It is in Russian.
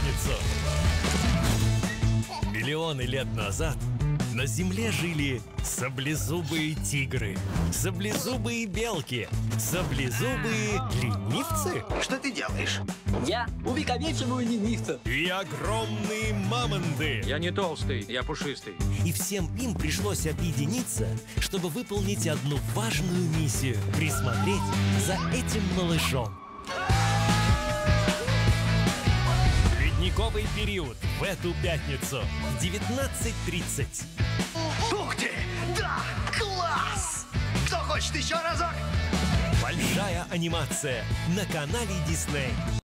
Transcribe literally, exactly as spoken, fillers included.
пятницу. Миллионы лет назад на Земле жили саблезубые тигры, саблезубые белки, саблезубые ленивцы. Что ты делаешь? Я увековечиваю ленивца. И огромные мамонты. Я не толстый, я пушистый. И всем им пришлось объединиться, чтобы выполнить одну важную миссию – присмотреть за этим малышом. Ледниковый период в эту пятницу в девятнадцать тридцать. Ух ты! Да! Класс! Кто хочет еще разок? Большая анимация на канале Disney.